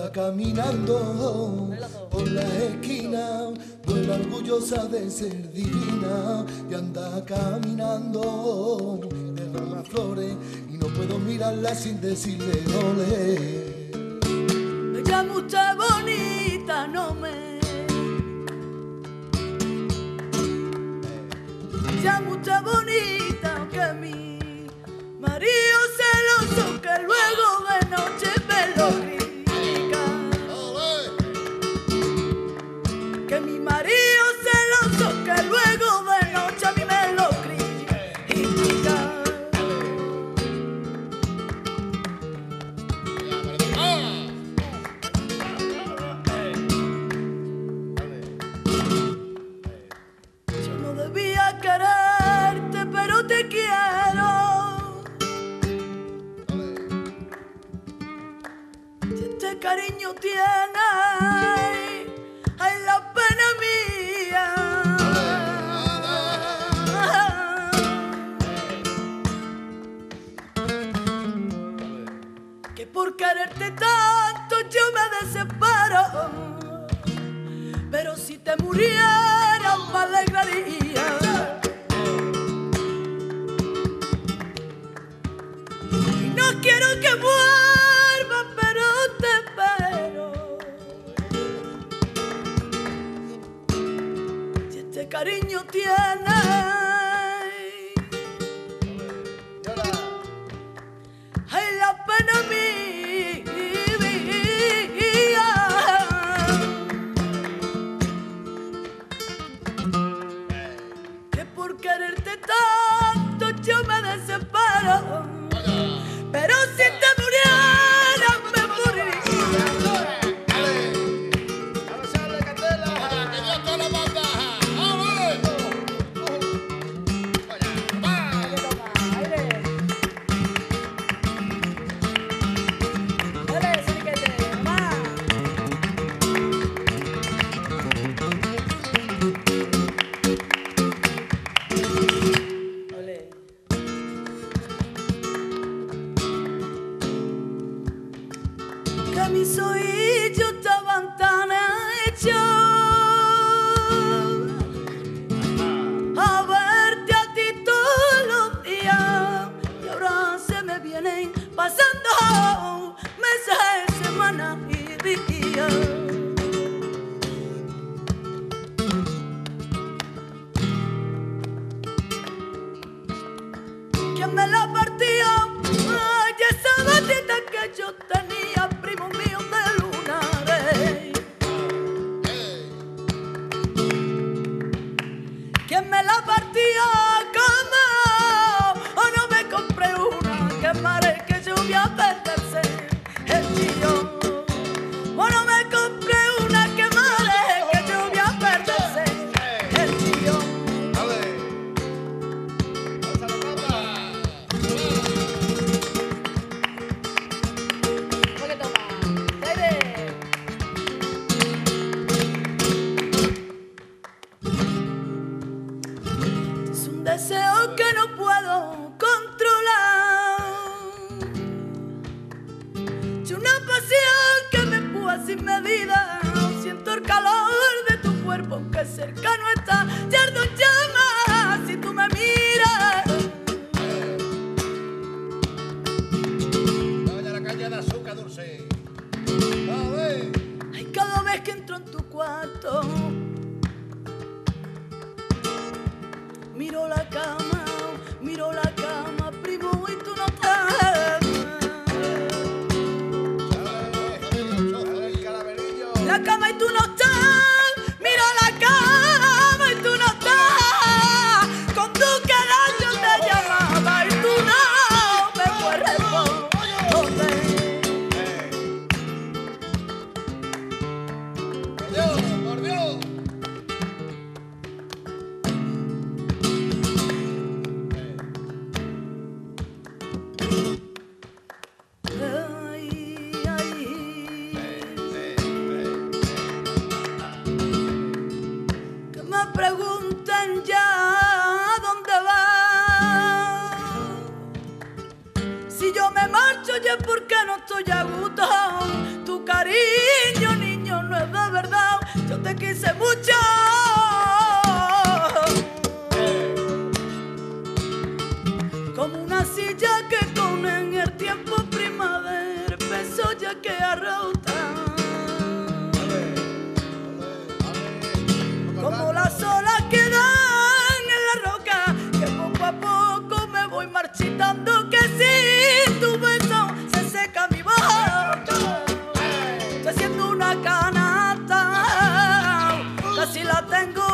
va caminando por la esquina, vuela orgullosa de ser divina, y anda caminando, derrama flores y no puedo mirarla sin decirle ole. Me llamo usted bonita, no me llamo usted bonita, que mi marido celoso que luego de noche me lo critica, que mi marido celoso que luego de noche a mí me lo critica. Yo no debía quererte, pero te quiero. Este cariño tiene, ay, la pena mía, que por quererte tanto yo me desespero, pero si te murieras me alegraría. Y no quiero que vuelvas, pero te espero. Si este cariño tiene, ay, la pena mía, que por quererte tanto yo me desespero, pero si te murieras me moriría. Que mis oídos estaban tan hechos a verte a ti todos los días, y ahora se me vienen pasando meses, semanas y días. ¿Quién me la partió? Ay, esa batita que yo tenía, primo mío de lunares. ¿Quién me la partió? ¿Cómo? O no me compré una, que mare que yo voy a perderse el chillón. O no me compré una, que mare que yo voy a perderse el chillón. Es un deseo que no puedo controlar, es una pasión que me empuja sin medida. Siento el calor de tu cuerpo aunque cercano está, y ardo en llamas si tú me miras. Vaya la caña de azúcar dulce. Ay, cada vez que entro en tu cuarto miro la cama, primo, y tú no estás. La cama y tú no estás, miro la cama y tú no estás. Con tu querer yo te llamaba y tú no me puedes responder. Por Dios, por Dios. una canasta, casi la tengo